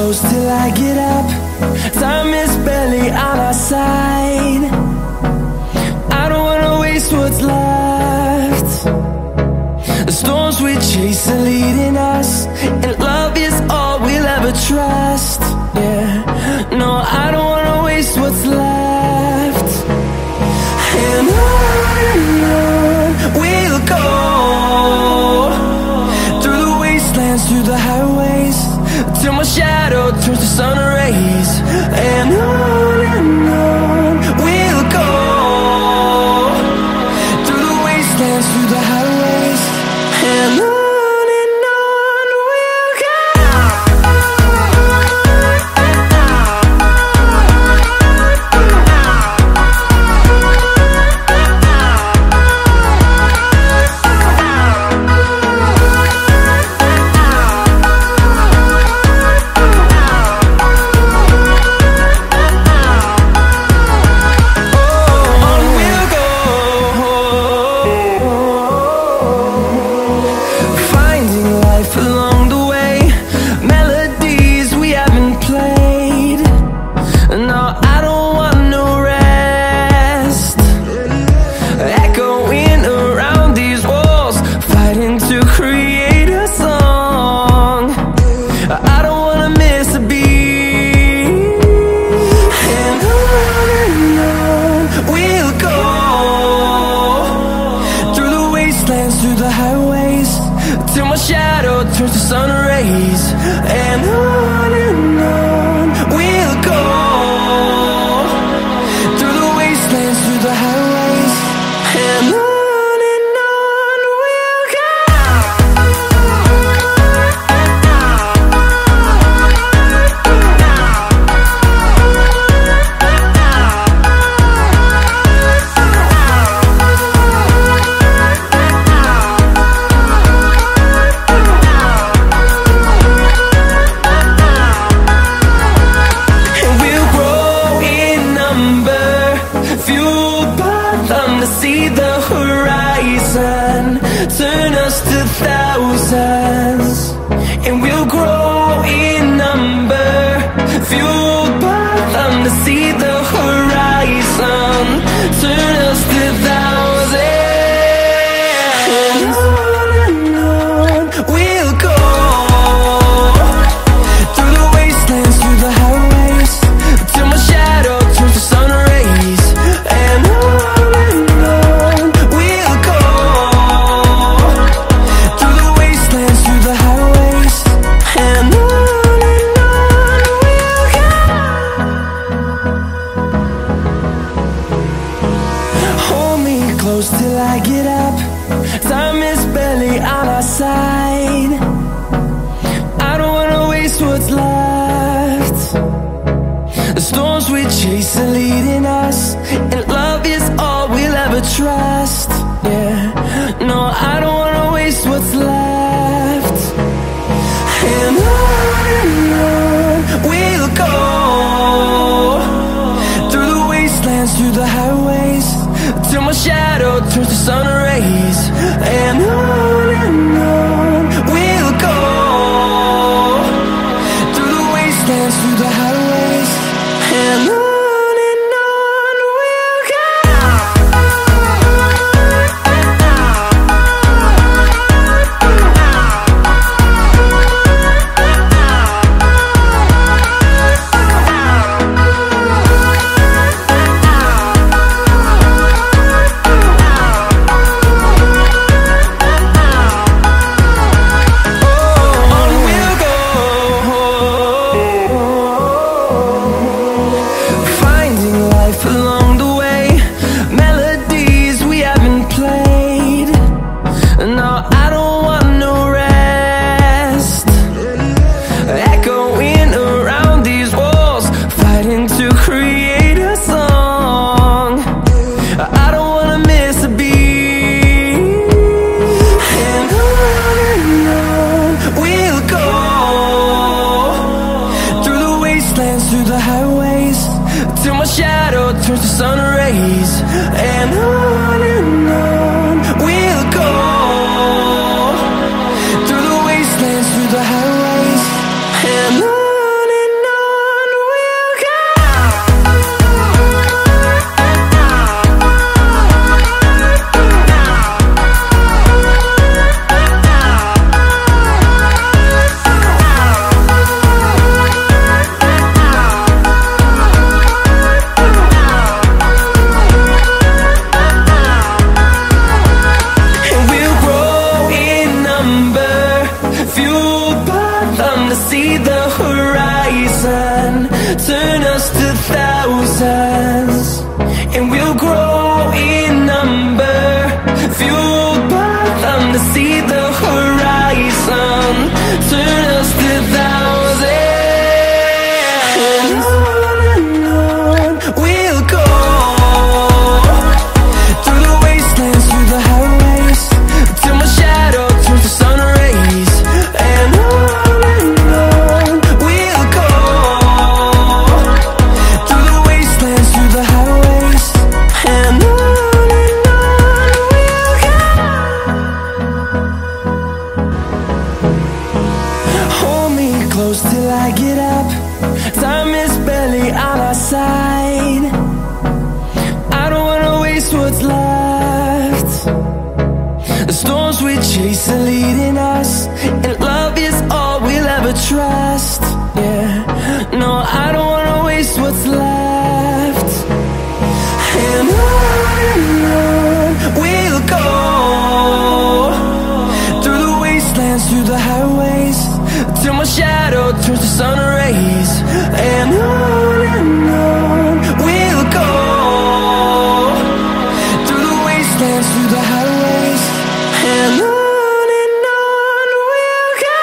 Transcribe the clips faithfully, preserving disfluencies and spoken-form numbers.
close till I get up. Time is barely on our side. I don't wanna waste what's left. The storms we chase are leading us, and love is all we'll ever trust. Yeah, no, I don't wanna waste what's left. And on and on we'll go, through the wastelands, through the highways, till my shadow turns to sun rays. And on and on we'll go, through the wastelands, through the highways, and on. Through the highways, till my shadow turns to sun rays. And on and on we'll go, through the wastelands, through the highways, and on. See the horizon turn us to thousands, and we'll grow in number, fueled by them. To see the horizon turn us to thousands, and on and on we'll go, through the wastelands, through the highways, till my shadow turns to sun rays. And on close till I get up. Time is barely on our side. I don't wanna waste what's left. The storms we chase are leading us, and love is all we'll ever trust. Yeah, no, I don't wanna waste what's left. And on and on we'll go, through the wastelands, through the highways, till my shadow turns to sun rays. And on and on we'll go, through the wastelands, through the highways, and on. Turns to sun rays, and on and on we'll go, through the wastelands, through the highways, and on and thousands, and we'll grow in number, fueled by them to see the horizon, turn us to thousands. And on and on we'll go, through the wastelands, through the highways, till my shadow turns to sun rays. And on and on we'll go, through the wastelands, through the highways. And on and on we'll go. Hold me close till I get up, time is barely on our side. I don't wanna waste what's left. The storms we chase are leading us, and love is all we'll ever trust. Yeah, no, I don't wanna waste what's left. And on and on we'll go, through the wastelands, through the highways, till my shadow turns to sun rays. And on and on we'll go, through the wastelands, through the highways. And on and on we'll go.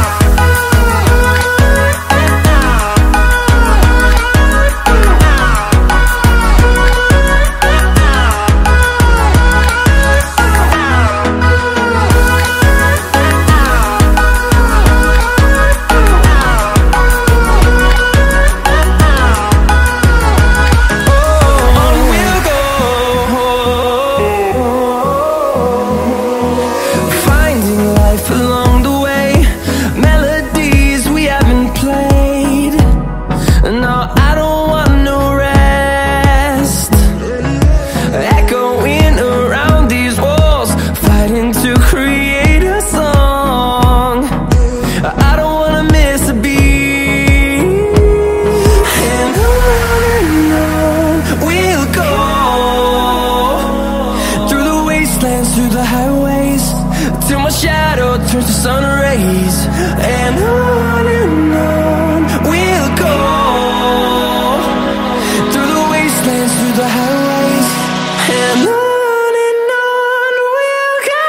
Through the highways, till my shadow turns to sun rays. And on and on we'll go, through the wastelands, through the highways. And on and on we'll go.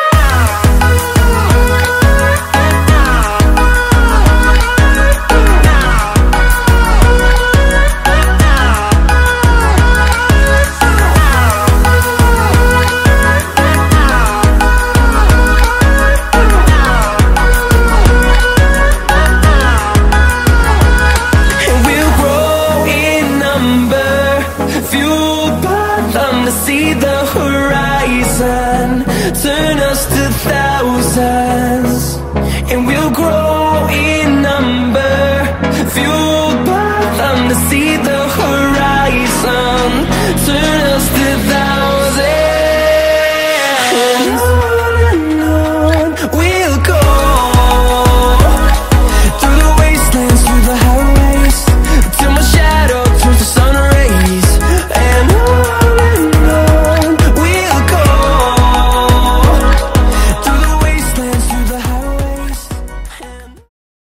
See the horizon, turn us to thousands, and we'll grow in number, fueled by them to see the horizon, turn